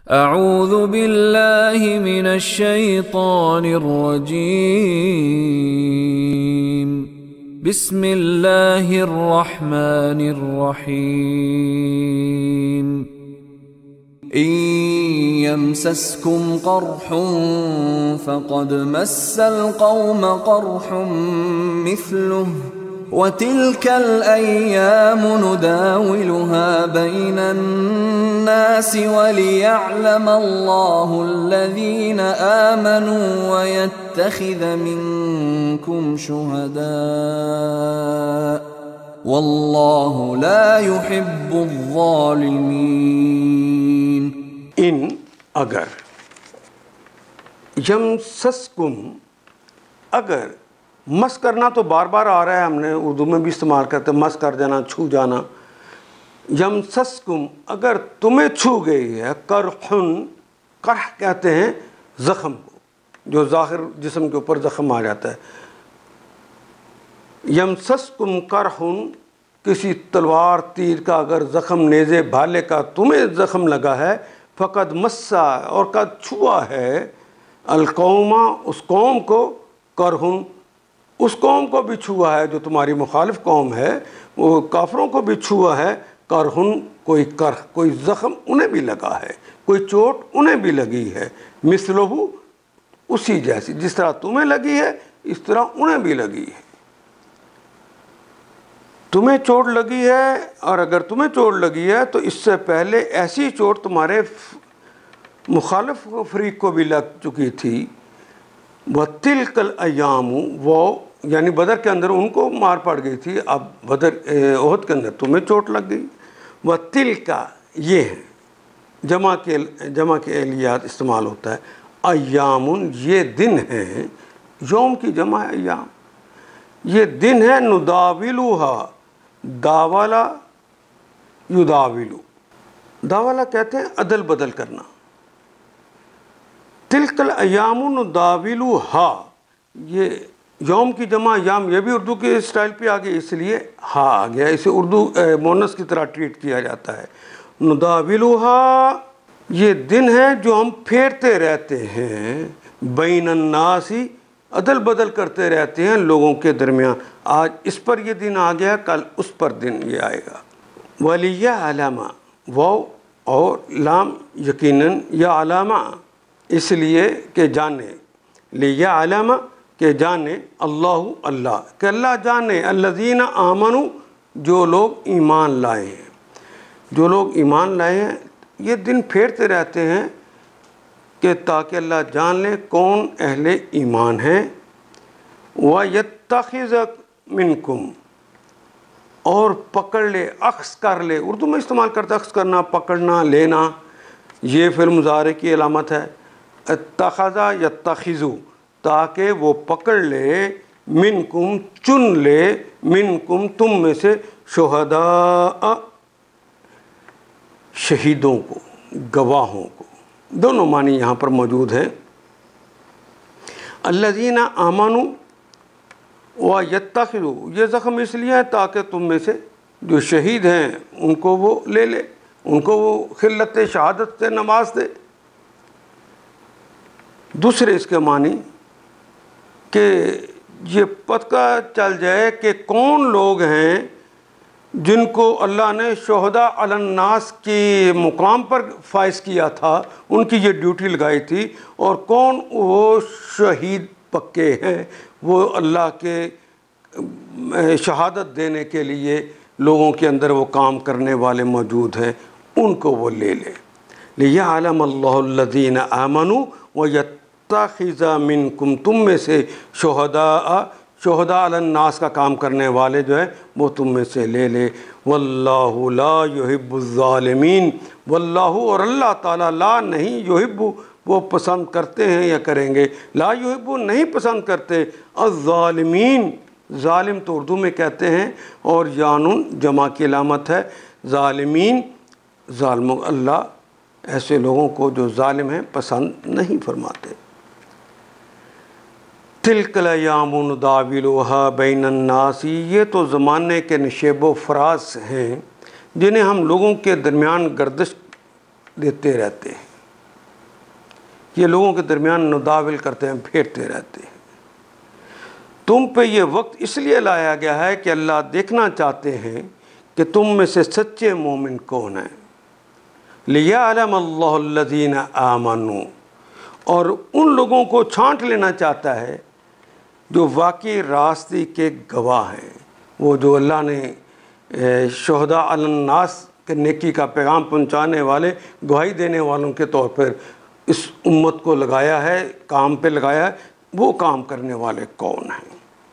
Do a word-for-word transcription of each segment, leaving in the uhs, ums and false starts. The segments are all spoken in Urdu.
اعوذ باللہ من الشیطان الرجیم بسم اللہ الرحمن الرحیم ان یمسسکم قرح فقد مس القوم قرح مثلہ وَتِلْكَ الْأَيَّامُ نُدَاوِلُهَا بَيْنَ النَّاسِ وَلِيَعْلَمَ اللَّهُ الَّذِينَ آمَنُوا وَيَتَّخِذَ مِنكُمْ شُهَدَاءَ وَاللَّهُ لَا يُحِبُّ الظَّالِمِينَ۔ ان اگر یمسسکم، اگر مس کرنا تو بار بار آ رہا ہے، ہم نے اردو میں بھی استعمال کرتے ہیں، مس کر جانا، چھو جانا۔ یمسسکم، اگر تمہیں چھو گئی ہے، قرحن، قرح کہتے ہیں زخم کو، جو ظاہر جسم کے اوپر زخم آ جاتا ہے۔ یمسسکم قرحن، کسی تلوار تیر کا اگر زخم، نیزے بھالے کا تمہیں زخم لگا ہے، فقد مسا، اور قد چھوا ہے، القوما، اس قوم کو، قرحن، اس قوم کو بھی چھوا ہے جو تمہاری مخالف قوم ہے، وہ کافروں کو بھی چھوا ہے، قرحن، کوئی قرح، کوئی زخم انہیں بھی لگا ہے، کوئی چوٹ انہیں بھی لگی ہے، مثلہ، اسی جیسی، جس طرح تمہیں لگی ہے اس طرح انہیں بھی لگی ہے۔ تمہیں چوٹ لگی ہے، اور اگر تمہیں چوٹ لگی ہے تو اس سے پہلے ایسی چوٹ تمہارے مخالف فریق کو بھی لگ چکی تھی۔ وَتِلْكَ الْأَيَّامُ، وہ یعنی بدر کے اندر ان کو مار پڑ گئی تھی، اب بدر احد کے اندر تمہیں چوٹ لگ گئی۔ وَتِلْكَ، یہ ہے جمع کے جمع کے الیات استعمال ہوتا ہے، ایام، یہ دن ہیں، یوم کی جمع ہے ایام، یہ دن ہے، نداولوہا، داولا یداولو، داولا کہتے ہیں عدل بدل کرنا۔ تلک الایام نداولوہا، یہ یوم کی جمع ایام، یہ بھی اردو کے اسٹائل پہ آ گئی، اس لیے ہا آ گیا، اسے اردو مونس کی طرح ٹریٹ کیا جاتا ہے۔ نداولوہا، یہ دن ہے جو ہم پھیرتے رہتے ہیں، بین الناس، عدل بدل کرتے رہتے ہیں لوگوں کے درمیان، آج اس پر یہ دن آ گیا، کل اس پر دن یہ آئے گا۔ وَلِيَعْلَمَ، واو اور لام یقیناً، یا علامہ، اس لیے کہ جانے، لِيَعْلَمَ، کہ جانے، اللہ، اللہ، کہ اللہ جانے، الذین آمنوا، جو لوگ ایمان لائے ہیں، جو لوگ ایمان لائے ہیں، یہ دن پھیرتے رہتے ہیں کہ تاکہ اللہ جان لے کون اہل ایمان ہیں۔ وَيَتَّخِذَ مِنکم، اور پکڑ لے، اخذ کر لے، اردو میں استعمال کرتا ہے اخذ کرنا، پکڑنا، لینا، یہ فعل مضارع کی علامت ہے۔ اتخذ یتخذ، تاکہ وہ پکڑ لے، منکم، چن لے، منکم، تم میں سے، شہداء، شہیدوں کو، گواہوں کو، دونوں معنی یہاں پر موجود ہیں۔ الذین آمنوا ویتخذوا، یہ زخم اس لیے ہے تاکہ تم میں سے جو شہید ہیں ان کو وہ لے لے، ان کو وہ خلت شہادت سے نواز دے۔ دوسرے اس کے معنی کہ یہ پتہ چل جائے کہ کون لوگ ہیں جن کو اللہ نے شہداء علی الناس کے مقام پر فائز کیا تھا، ان کی یہ ڈیوٹی لگائی تھی، اور کون وہ شہید پکے ہیں، وہ اللہ کے شہادت دینے کے لیے لوگوں کے اندر وہ کام کرنے والے موجود ہیں، ان کو وہ لے لے۔ لِيَعْلَمَ اللَّهُ الَّذِينَ آمَنُوا وَيَتَّخِذَ مِنکم، تم میں سے، شہداء، شہداء علی الناس کا کام کرنے والے جو ہیں وہ تم میں سے لے لے۔ واللہ لا يحب الظالمین، واللہ، اور اللہ تعالیٰ، لا نہیں، يحب، وہ پسند کرتے ہیں یا کریں گے، لا يحب، نہیں پسند کرتے، الظالمین، ظالم تو اردو میں کہتے ہیں، اور یانون جمع کی علامت ہے، ظالمین، ظالموں، اللہ ایسے لوگوں کو جو ظالم ہیں پسند نہیں فرماتے۔ تلک الایام نداولوہا بین الناس، یہ تو زمانے کے نشیب و فراز ہیں جنہیں ہم لوگوں کے درمیان گردش دیتے رہتے ہیں۔ یہ لوگوں کے درمیان نداول کرتے ہیں، پھیرتے رہتے ہیں۔ تم پہ یہ وقت اس لیے لایا گیا ہے کہ اللہ دیکھنا چاہتے ہیں کہ تم میں سے سچے مومن کون ہیں۔ لِيَعْلَمَ اللَّهُ الَّذِينَ آمَنُوا، اور ان لوگوں کو چھانٹ لینا چاہتا ہے جو واقعی راستی کے گواہ ہیں، وہ جو اللہ نے شہداء علی الناس کے نیکی کا پیغام پہنچانے والے، گواہی دینے والوں کے طور پر اس امت کو لگایا ہے، کام پہ لگایا ہے، وہ کام کرنے والے کون ہیں۔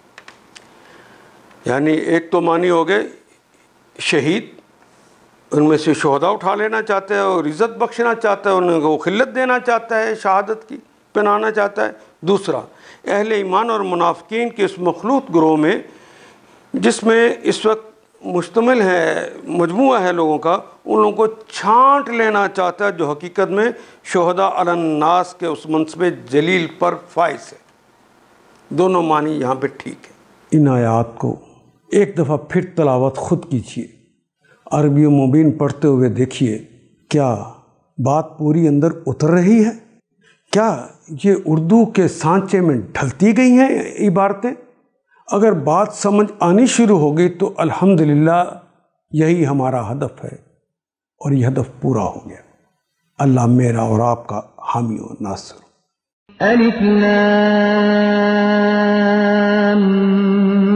یعنی ایک تو معنی ہو گئے شہید، ان میں سے شہداء اٹھا لینا چاہتا ہے اور عزت بخشنا چاہتا ہے، ان کو خلت دینا چاہتا ہے، شہادت کی پہنانا چاہتا ہے۔ دوسرا، اہل ایمان اور منافقین کے اس مخلوط گروہ میں جس میں اس وقت مشتمل ہے مجموعہ ہے لوگوں کا، ان لوگوں کو چھانٹ لینا چاہتا ہے جو حقیقت میں شہداء علی الناس کے اس منصب جلیل پر فائز ہے۔ دونوں معنی یہاں پہ ٹھیک ہے۔ ان آیات کو ایک دفعہ پھر تلاوت خود کیجیے، عربی مبین پڑھتے ہوئے دیکھیے کیا بات پوری اندر اتر رہی ہے؟ کیا یہ اردو کے سانچے میں ڈھلتی گئی ہیں عبارتیں؟ اگر بات سمجھ آنی شروع ہو گئی تو الحمدللہ یہی ہمارا ہدف ہے، اور یہ ہدف پورا ہو گیا۔ اللہ میرا اور آپ کا حامی و ناصر۔ الف لام